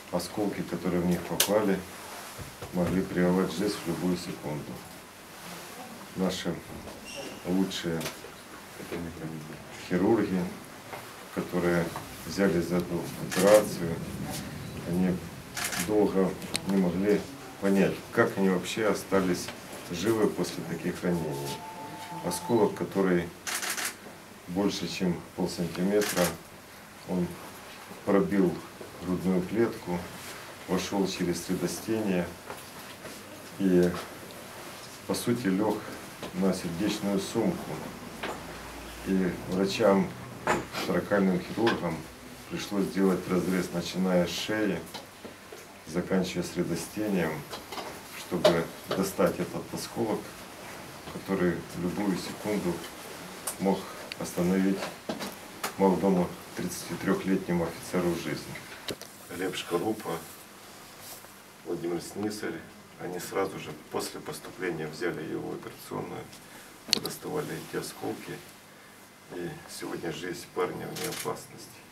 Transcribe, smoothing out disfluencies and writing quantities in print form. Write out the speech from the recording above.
осколки, которые в них попали, могли прервать жизнь в любую секунду. Наши лучшие хирурги, которые взялись за эту операцию, они долго не могли понять, как они вообще остались живы после таких ранений. Осколок, который больше, чем полсантиметра, он пробил грудную клетку, вошел через средостение и, по сути, лег на сердечную сумку. И врачам, торакальным хирургам пришлось сделать разрез, начиная с шеи, заканчивая средостением, чтобы достать этот осколок, который в любую секунду мог остановить молодому 33-летнему офицеру жизни. Глеб Шкарупа, Владимир Снисарь, они сразу же после поступления взяли его в операционную, доставали эти осколки, и сегодня жизнь парня вне опасности.